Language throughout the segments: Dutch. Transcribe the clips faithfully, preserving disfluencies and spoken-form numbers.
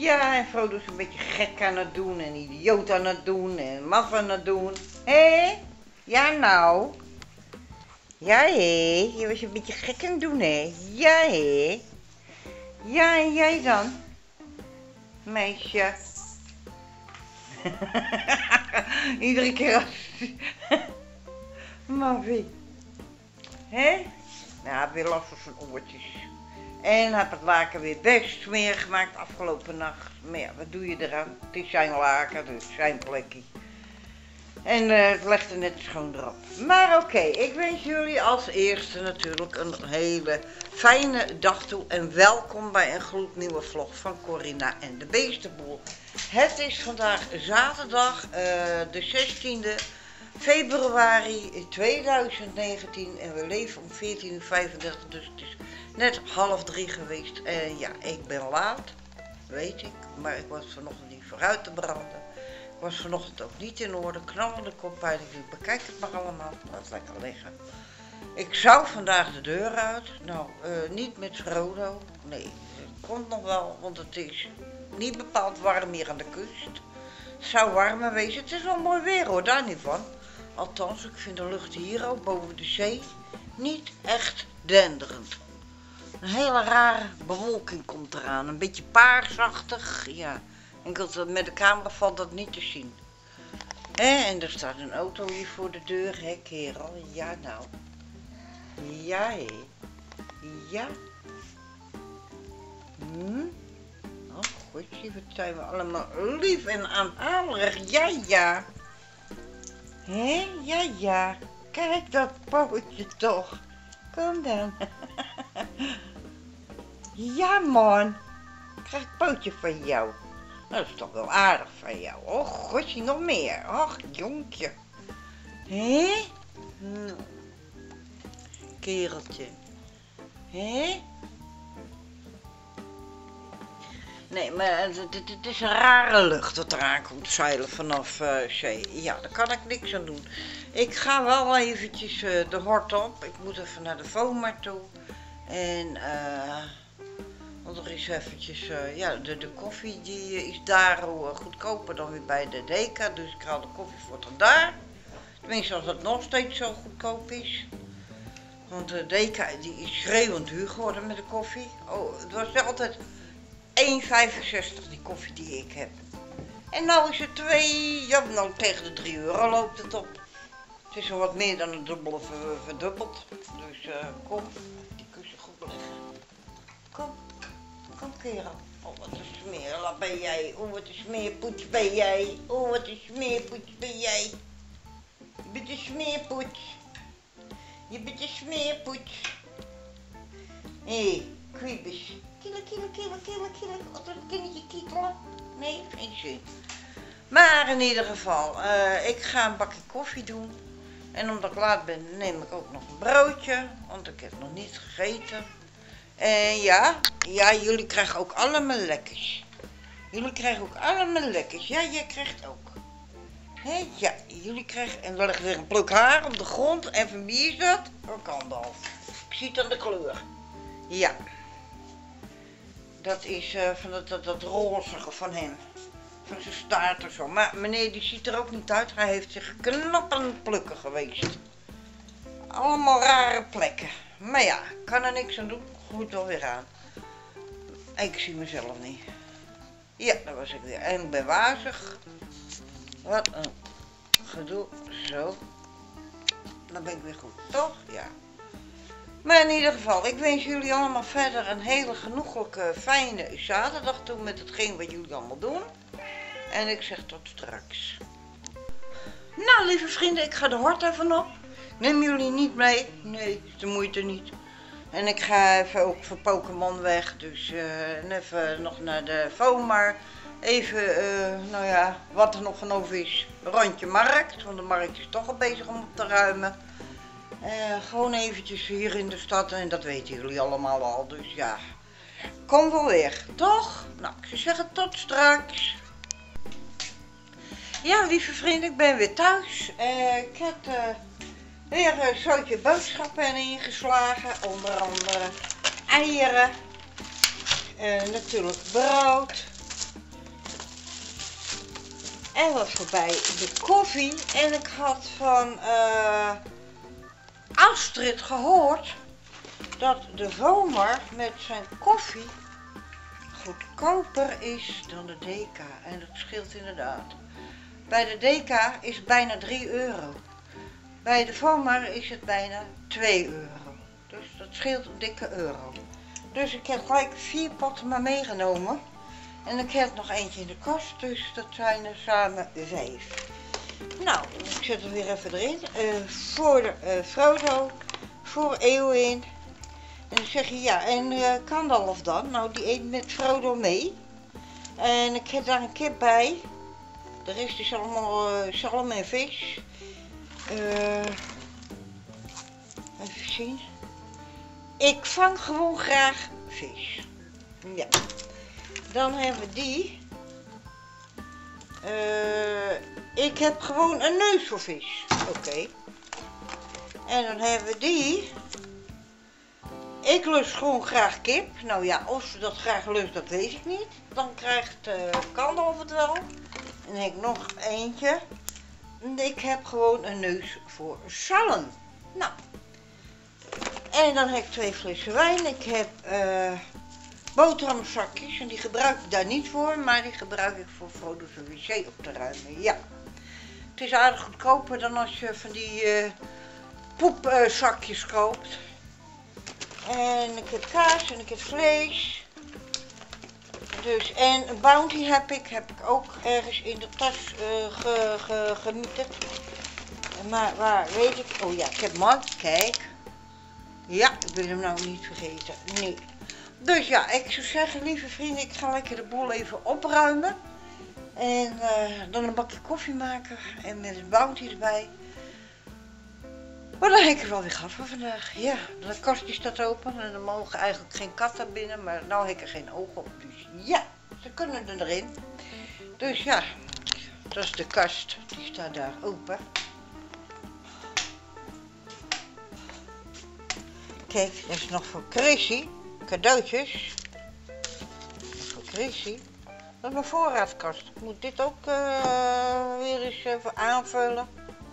Ja, en Frodo is een beetje gek aan het doen en idioot aan het doen en maf aan het doen. Hé? Ja nou? Ja hé, je was een beetje gek aan het doen hé? Ja hé? Ja, en jij dan? Meisje. Iedere keer als... Maffie. Hé? Nou, weer last van zijn oortjes. En heb het laken weer best smerig gemaakt afgelopen nacht. Maar ja, wat doe je eraan? Het is zijn laken, dus zijn plekje. En uh, het legt er net schoon erop. Maar oké, okay, ik wens jullie als eerste natuurlijk een hele fijne dag toe. En welkom bij een gloednieuwe vlog van Corina en de Beestenboel. Het is vandaag zaterdag, uh, de zestiende februari tweeduizend negentien. En we leven om veertien uur vijfendertig, dus het is net half drie geweest. En ja, ik ben laat, weet ik. Maar ik was vanochtend niet vooruit te branden. Ik was vanochtend ook niet in orde, knallende koppijn. Ik dacht, bekijk het maar allemaal, laat lekker liggen. Ik zou vandaag de deur uit. Nou, uh, niet met Frodo. Nee, het komt nog wel, want het is niet bepaald warm hier aan de kust. Het zou warmer wezen. Het is wel mooi weer hoor, daar niet van. Althans, ik vind de lucht hier ook boven de zee niet echt denderend. Een hele rare bewolking komt eraan. Een beetje paarsachtig, ja. En met de camera valt dat niet te zien. En er staat een auto hier voor de deur, hè kerel? Ja nou. Ja hé. Ja. Hm? Oh goedje, wat zijn we allemaal lief en aanhalerig. Ja ja. Hé? Ja ja. Kijk dat pootje toch. Kom dan. Ja man. Ik krijg een pootje van jou. Nou, dat is toch wel aardig van jou. Och, godje, nog meer. Och, jonkje. Hé? Nou. Kereltje. Hé? Nee, maar het, het, het is een rare lucht dat eraan komt zeilen vanaf uh, zee. Ja, daar kan ik niks aan doen. Ik ga wel eventjes uh, de hort op. Ik moet even naar de Voma toe. En eh... Uh, Want er is eventjes, uh, ja, de, de koffie die uh, is daar uh, goedkoper dan weer bij de Deka. Dus ik haal de koffie voor tot daar. Tenminste als het nog steeds zo goedkoop is. Want de Deka die is schreeuwend duur geworden met de koffie. Oh, het was altijd één vijfenzestig die koffie die ik heb. En nou is het twee, ja nou tegen de drie euro loopt het op. Het is al wat meer dan een dubbele ver, verdubbeld. Dus uh, kom, die kussen goed leggen. Kom. Kom kerel. Oh wat een smeerlap ben jij. Oh wat een smeerpoets ben jij. Oh wat een smeerpoets ben jij. Je bent een smeerpoets. Je bent een smeerpoets. Hé, hey, kriebes. Kielen, kielen, kielen, kielen, kielen. Wat een kindje kietelen. Nee, geen zin. Maar in ieder geval, uh, ik ga een bakje koffie doen. En omdat ik laat ben, neem ik ook nog een broodje. Want ik heb nog niet gegeten. En ja, ja, jullie krijgen ook allemaal lekkers. Jullie krijgen ook allemaal lekkers. Ja, jij krijgt ook. Hé, ja, jullie krijgen... En er ligt weer een pluk haar op de grond. En van wie is dat? Van Gandalf. Ik zie het aan de kleur. Ja. Dat is uh, van dat, dat, dat rozige van hem. Van zijn staart of zo. Maar meneer, die ziet er ook niet uit. Hij heeft zich knap aan het plukken geweest. Allemaal rare plekken. Maar ja, kan er niks aan doen. Goed wel weer aan. Ik zie mezelf niet. Ja, daar was ik weer. En ik ben wazig. Wat een gedoe. Zo. Dan ben ik weer goed, toch? Ja. Maar in ieder geval, ik wens jullie allemaal verder een hele genoeglijke, fijne zaterdag toe met hetgeen wat jullie allemaal doen. En ik zeg tot straks. Nou, lieve vrienden, ik ga de hort even op. Neem jullie niet mee? Nee, is de moeite niet. En ik ga even ook voor Pokémon weg, dus uh, en even nog naar de Voma. Even, uh, nou ja, wat er nog van over is, rondje markt, want de markt is toch al bezig om op te ruimen. Uh, gewoon eventjes hier in de stad en dat weten jullie allemaal al, dus ja, kom wel weer, toch? Nou, ik zou zeggen tot straks. Ja, lieve vrienden, ik ben weer thuis. Uh, ik heb... Uh, Weer een zootje boodschappen ingeslagen, onder andere eieren, uh, natuurlijk brood, En was voorbij de koffie. En ik had van uh, Astrid gehoord dat de Vomar met zijn koffie goedkoper is dan de Deka. En dat scheelt inderdaad. Bij de Deka is het bijna drie euro. Bij de Vomar is het bijna twee euro. Dus dat scheelt een dikke euro. Dus ik heb gelijk vier potten maar meegenomen. En ik heb nog eentje in de kast, dus dat zijn er samen vijf. Nou, ik zet er weer even erin. Uh, voor de, uh, Frodo, voor Eowyn. En dan zeg je ja, en uh, Gandalf dan? Nou, die eet met Frodo mee. En ik heb daar een kip bij. De rest is allemaal uh, zalm en vis. Uh, even zien. Ik vang gewoon graag vis. Ja. Dan hebben we die. Uh, ik heb gewoon een neus voor vis. Oké. Okay. En dan hebben we die. Ik lust gewoon graag kip. Nou ja, of ze dat graag lust, dat weet ik niet. Dan krijgt uh, Gandalf het wel. En dan heb ik nog eentje. Ik heb gewoon een neus voor zalm. Nou. En dan heb ik twee flessen wijn. Ik heb uh, boterhamzakjes. En die gebruik ik daar niet voor. Maar die gebruik ik voor Frodo's wc op te ruimen. Ja. Het is aardig goedkoper dan als je van die uh, poepzakjes uh, koopt. En ik heb kaas en ik heb vlees. Dus, en een Bounty heb ik, heb ik ook ergens in de tas uh, ge, ge, gemieten. Maar waar weet ik? Oh ja, ik heb Mark, kijk. Ja, ik wil hem nou niet vergeten. Nee. Dus ja, ik zou zeggen, lieve vrienden, ik ga lekker de boel even opruimen. En uh, dan een bakje koffie maken en met een Bounty erbij. Maar dan heb ik er wel weer gehad voor vandaag. Ja, de kastje staat open en er mogen eigenlijk geen katten binnen, maar nou heb ik er geen ogen op. Dus ja, ze kunnen er erin. Dus ja, dat is de kast, die staat daar open. Kijk, dat is nog voor Chrissy, cadeautjes. Voor Chrissy. Dat is mijn voorraadkast. Ik moet dit ook uh, weer eens even aanvullen.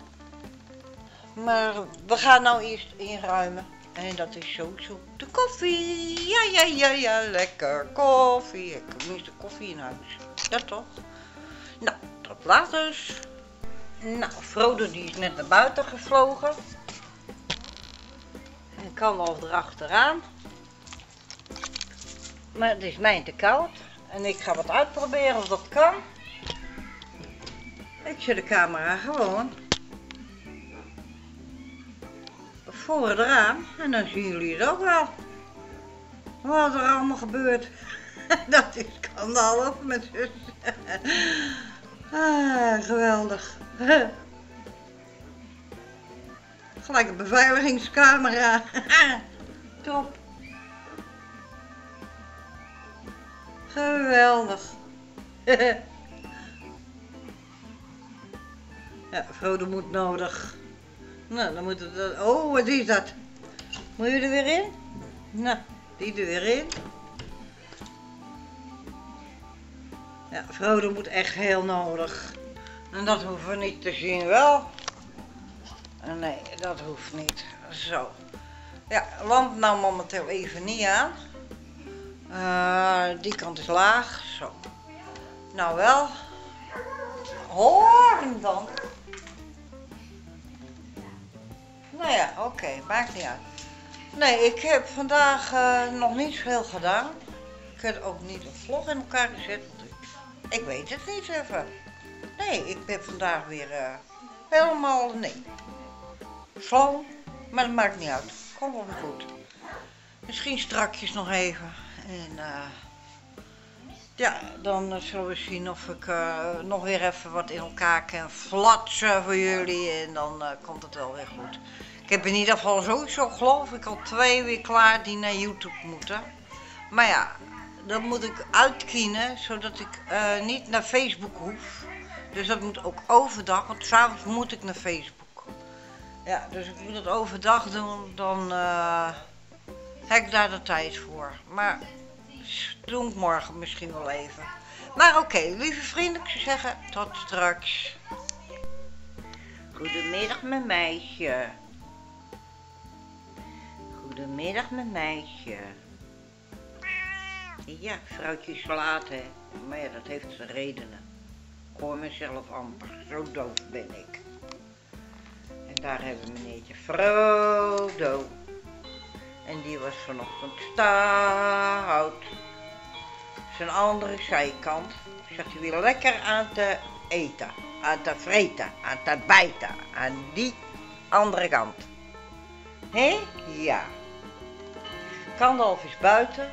Maar we gaan nou eerst inruimen. En dat is sowieso de koffie. Ja, ja, ja, ja, lekker koffie. Ik heb tenminste koffie in huis. Dat toch? Nou, tot later. Nou, Frodo die is net naar buiten gevlogen. En kan al erachteraan. Maar het is mij te koud. En ik ga wat uitproberen of dat kan. Ik zet de camera gewoon voor het raam en dan zien jullie het ook wel. Wat er allemaal gebeurt. Dat is Gandalf met zus. Ah, geweldig. Gelijk een beveiligingscamera. Top. Geweldig. Ja, Frodo moet nodig. Nou, dan moet het... Oh, wat is dat? Moet je er weer in? Nou, die er weer in. Ja, Frodo moet echt heel nodig. En dat hoeven we niet te zien, wel. Nee, dat hoeft niet. Zo. Ja, lamp nou momenteel even niet aan. Uh, die kant is laag. Zo. Nou wel. Hoor hem dan. Nou ja, oké, okay, maakt niet uit. Nee, ik heb vandaag uh, nog niet veel gedaan. Ik heb ook niet een vlog in elkaar gezet. Ik weet het niet even. Nee, ik ben vandaag weer uh, helemaal, nee. Slow, maar dat maakt niet uit. Komt wel weer goed. Misschien strakjes nog even. En uh, ja, dan uh, zullen we zien of ik uh, nog weer even wat in elkaar kan flatsen voor jullie. En dan uh, komt het wel weer goed. Ik heb in ieder geval sowieso, geloof ik, al twee weer klaar die naar YouTube moeten. Maar ja, dat moet ik uitkiezen, zodat ik uh, niet naar Facebook hoef. Dus dat moet ook overdag, want s'avonds moet ik naar Facebook. Ja, dus ik moet het overdag doen, dan uh, heb ik daar de tijd voor. Maar doe ik morgen misschien wel even. Maar oké, okay, lieve vrienden, ik zou zeggen, tot straks. Goedemiddag mijn meisje. Goedemiddag mijn meisje. Ja, vrouwtje is laat hè, maar ja, dat heeft zijn redenen. Ik hoor mezelf amper, zo doof ben ik. En daar hebben we meneertje Frodo. En die was vanochtend stout. Zijn andere zijkant zat hij weer lekker aan te eten, aan te vreten, aan te bijten, aan die andere kant. Hé? Ja. Gandalf is buiten.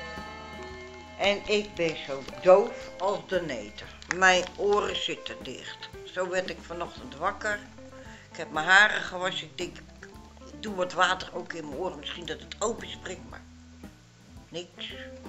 En ik ben zo doof als de neter. Mijn oren zitten dicht. Zo werd ik vanochtend wakker. Ik heb mijn haren gewassen. Ik denk, ik doe wat water ook in mijn oren. Misschien dat het open springt, maar niks.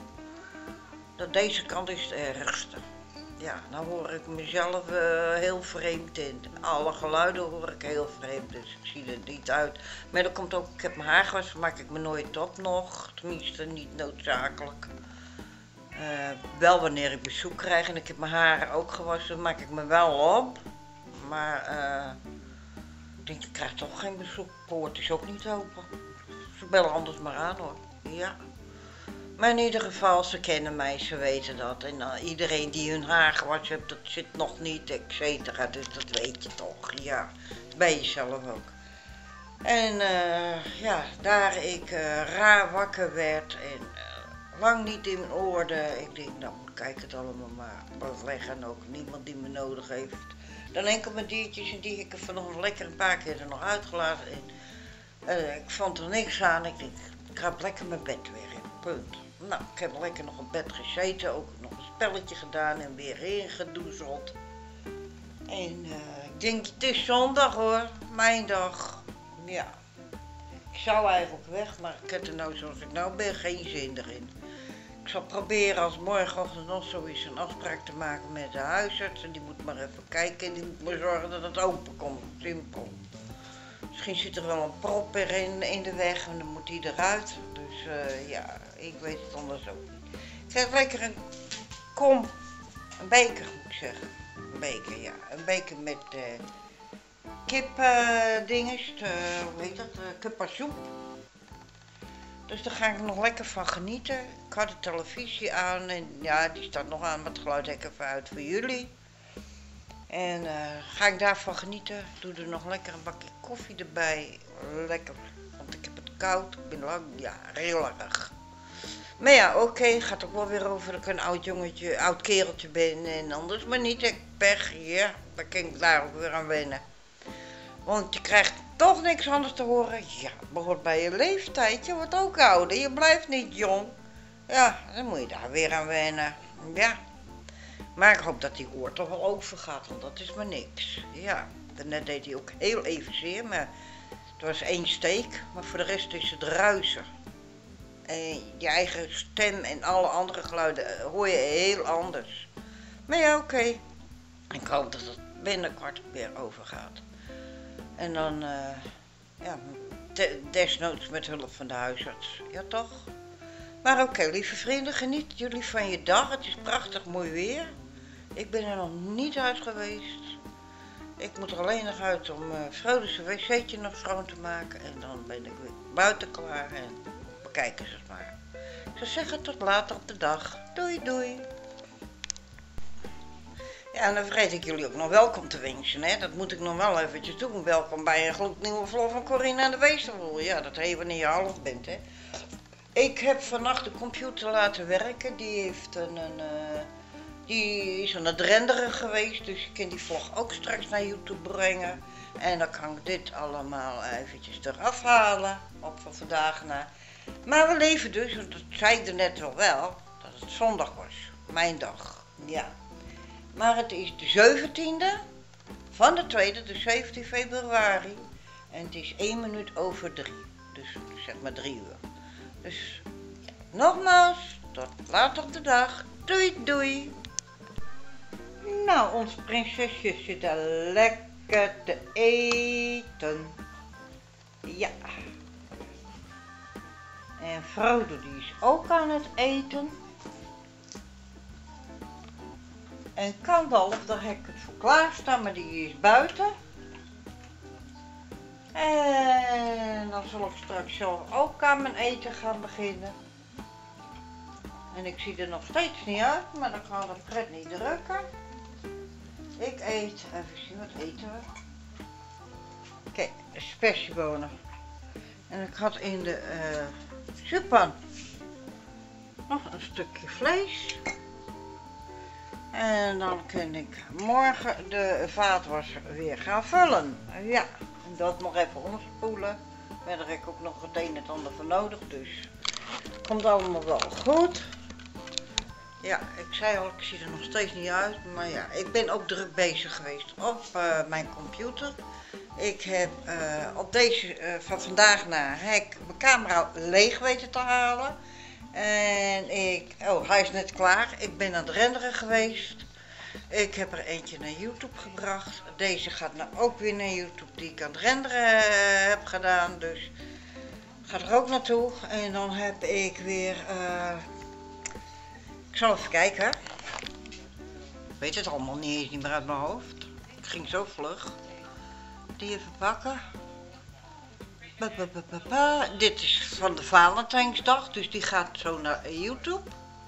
Dat deze kant is het ergste. Ja, dan hoor ik mezelf uh, heel vreemd in. Alle geluiden hoor ik heel vreemd, dus ik zie er niet uit. Maar dat komt ook, ik heb mijn haar gewassen, maak ik me nooit op nog. Tenminste, niet noodzakelijk. Uh, wel wanneer ik bezoek krijg en ik heb mijn haren ook gewassen, maak ik me wel op. Maar uh, ik denk, ik krijg toch geen bezoek. De poort is ook niet open. Ze bellen anders maar aan hoor. Ja. Maar in ieder geval, ze kennen mij, ze weten dat. En uh, iedereen die hun haar gewassen heeft, dat zit nog niet, et cetera. Dus dat weet je toch, ja. Bij jezelf ook. En uh, ja, daar ik uh, raar wakker werd en uh, lang niet in orde. Ik denk, nou, kijk het allemaal maar wat weg en ook niemand die me nodig heeft. Dan enkel mijn diertjes en die ik er vanochtend lekker een paar keer er nog uitgelaten. En uh, ik vond er niks aan. Ik denk, ik krap lekker mijn bed weer in, punt. Nou, ik heb lekker nog op bed gezeten, ook nog een spelletje gedaan en weer ingedoezeld. En uh, ik denk, het is zondag hoor, mijn dag. Ja, ik zou eigenlijk weg, maar ik heb er nou zoals ik nou ben geen zin erin. Ik zal proberen als morgenochtend nog zoiets een afspraak te maken met de huisarts. En die moet maar even kijken en die moet maar zorgen dat het open komt, simpel. Misschien zit er wel een prop erin in de weg en dan moet die eruit. Dus uh, ja, ik weet het anders ook niet. Ik heb lekker een kom, een beker moet ik zeggen. Een beker, ja. Een beker met uh, kip uh, dinges, uh, hoe heet dat, uh, kippensoep. Dus daar ga ik nog lekker van genieten. Ik had de televisie aan en ja, die staat nog aan, maar het geluid heb ik even uit voor jullie. En uh, ga ik daarvan genieten, doe er nog lekker een bakje koffie erbij. Lekker, want ik heb het koud, ik ben lang, ja, heel erg. Maar ja, oké, okay, gaat ook wel weer over dat ik een oud jongetje, oud kereltje ben en anders. Maar niet, ik pech, ja, daar kan ik daar ook weer aan wennen. Want je krijgt toch niks anders te horen. Ja, het behoort bij je leeftijd, je wordt ook ouder, je blijft niet jong. Ja, dan moet je daar weer aan wennen, ja. Maar ik hoop dat die oor toch wel overgaat, want dat is maar niks. Ja, daarnet deed hij ook heel even zeer, maar het was één steek. Maar voor de rest is het ruisen. En je eigen stem en alle andere geluiden hoor je heel anders. Maar ja, oké. Okay. Ik hoop dat het binnenkort weer overgaat. En dan, uh, ja, desnoods met hulp van de huisarts. Ja, toch? Maar oké, okay, lieve vrienden, geniet jullie van je dag. Het is prachtig mooi weer. Ik ben er nog niet uit geweest. Ik moet er alleen nog uit om uh, Frodo's wc'tje nog schoon te maken. En dan ben ik weer buiten klaar en bekijken ze het maar. Ik zou zeggen tot later op de dag. Doei doei. Ja, en dan vergeet ik jullie ook nog welkom te wensen. Hè? Dat moet ik nog wel eventjes doen. Welkom bij een gloednieuwe vlog van Corine en de Weesterwoel. Ja, dat heet wanneer je half bent, hè. Ik heb vannacht de computer laten werken. Die heeft een... een uh, Die is aan het renderen geweest, dus ik kan die vlog ook straks naar YouTube brengen. En dan kan ik dit allemaal eventjes eraf halen, op van vandaag na. Maar we leven dus, want dat zei ik er net al wel, dat het zondag was. Mijn dag, ja. Maar het is de zeventiende van de tweede, de zeventien februari. En het is één minuut over drie, dus zeg maar drie uur. Dus ja, nogmaals, tot later op de dag. Doei doei! Nou, ons prinsesje zit er lekker te eten. Ja. En Frodo die is ook aan het eten. En Kandalf, daar heb ik het voor klaarstaan, maar die is buiten. En dan zal ik straks zelf ook aan mijn eten gaan beginnen. En ik zie er nog steeds niet uit, maar dan kan de pret niet drukken. Ik eet, even zien, wat eten we? Kijk, spersiebonen. En ik had in de uh, soeppan nog een stukje vlees. En dan kan ik morgen de vaatwasser weer gaan vullen. Ja, en dat nog even omspoelen. Maar daar heb ik ook nog het een en het ander voor nodig, dus komt allemaal wel goed. Ja, ik zei al, ik zie er nog steeds niet uit, maar ja, ik ben ook druk bezig geweest op uh, mijn computer. Ik heb uh, op deze, uh, van vandaag naar, heb ik mijn camera leeg weten te halen. En ik, oh hij is net klaar, ik ben aan het renderen geweest. Ik heb er eentje naar YouTube gebracht. Deze gaat nou ook weer naar YouTube, die ik aan het renderen uh, heb gedaan. Dus gaat er ook naartoe. En dan heb ik weer, uh, ik zal even kijken. Ik weet het allemaal niet eens niet meer uit mijn hoofd. Het ging zo vlug. Die even pakken. Ba, ba, ba, ba, ba. Dit is van de Valentijnsdag, dus die gaat zo naar YouTube.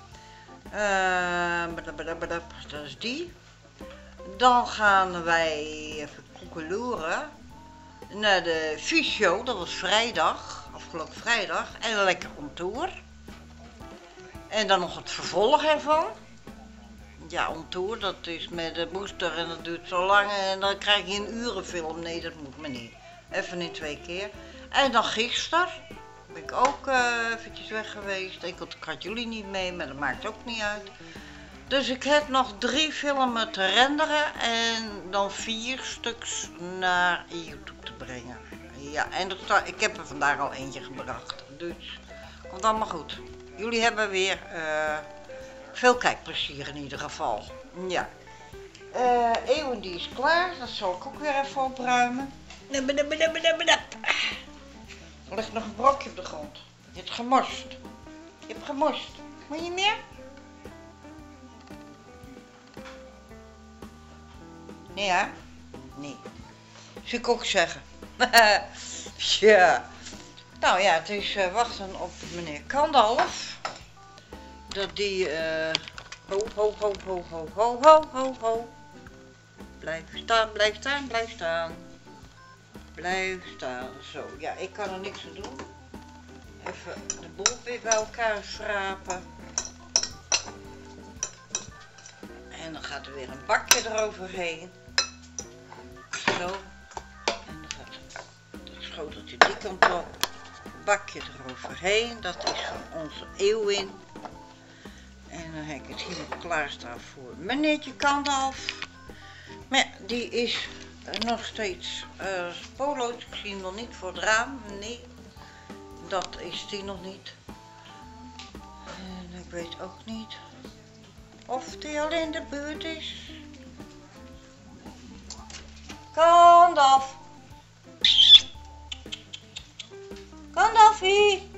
Uh, dat is die. Dan gaan wij even koekeloeren naar de fysio, dat was vrijdag, afgelopen vrijdag. En lekker on tour. En dan nog het vervolg ervan. Ja, on tour, dat is met de booster en dat duurt zo lang en dan krijg je een urenfilm. Nee, dat moet me niet. Even in twee keer. En dan gisteren ben ik ook uh, eventjes weg geweest. Ik had, ik had jullie niet mee, maar dat maakt ook niet uit. Dus ik heb nog drie filmen te renderen en dan vier stuks naar YouTube te brengen. Ja, en dat, ik heb er vandaag al eentje gebracht. Dus komt allemaal goed. Jullie hebben weer uh, veel kijkplezier in ieder geval. Ja. Uh, Eeuwen die is klaar, dat zal ik ook weer even opruimen. Er ligt nog een brokje op de grond. Je hebt gemorst. Je hebt gemorst. Moet je meer? Nee hè? Nee. Zou ik ook zeggen. Ja. Nou ja, het is uh, wachten op meneer Kandalf. Dat die uh, ho ho ho ho ho ho ho ho ho. Blijf staan, blijf staan, blijf staan. Blijf staan. Zo, ja, ik kan er niks aan doen. Even de boel weer bij elkaar schrapen. En dan gaat er weer een bakje eroverheen. Zo. En dan gaat het schoteltje die kant op. Bakje eroverheen. Dat is van onze Eeuwin. En dan heb ik het hier nog klaarstaan voor meneertje Kandalf. Maar ja, die is nog steeds uh, spoorloos. Ik zie hem nog niet voor het raam. Nee, dat is die nog niet. En ik weet ook niet of die al in de buurt is. Kandalf. Kandalfie.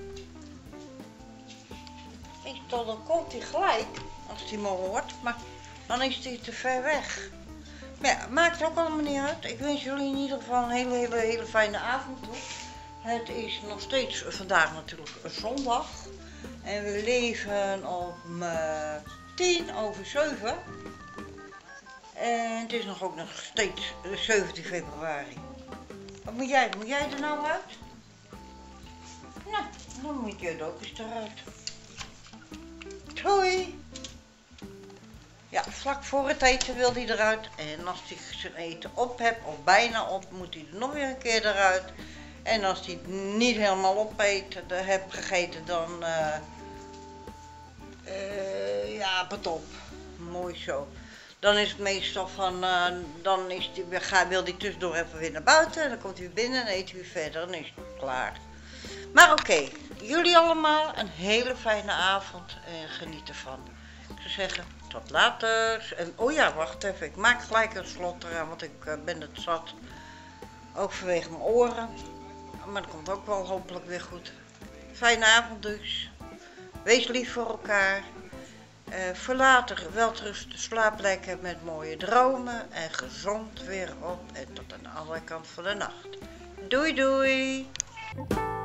Ik dacht, dan komt hij gelijk als hij me hoort, maar dan is hij te ver weg. Maar ja, maakt ook allemaal niet uit. Ik wens jullie in ieder geval een hele, hele, hele fijne avond toe. Het is nog steeds vandaag natuurlijk een zondag. En we leven op uh, tien over zeven. En het is nog ook nog steeds zeventien februari. Wat moet jij? Moet jij er nou uit? Nou, dan moet je er ook eens eruit. Doei! Ja, vlak voor het eten wil hij eruit. En als hij zijn eten op hebt, of bijna op, moet hij er nog weer een keer eruit. En als hij het niet helemaal opeet, hebt gegeten, dan... Uh, uh, ja, pas op. Mooi zo. Dan is het meestal van... Uh, dan is die, ga, wil hij tussendoor even weer naar buiten. En dan komt hij weer binnen en eet hij weer verder. Dan is het klaar. Maar oké, okay, jullie allemaal een hele fijne avond. En geniet ervan. Ik zou zeggen... Tot later. En oh ja, wacht even. Ik maak gelijk een slot eraan, want ik uh, ben het zat. Ook vanwege mijn oren. Maar dat komt ook wel hopelijk weer goed. Fijne avond dus. Wees lief voor elkaar. Uh, voor later welterusten, slaap lekker met mooie dromen en gezond weer op en tot aan de andere kant van de nacht. Doei doei!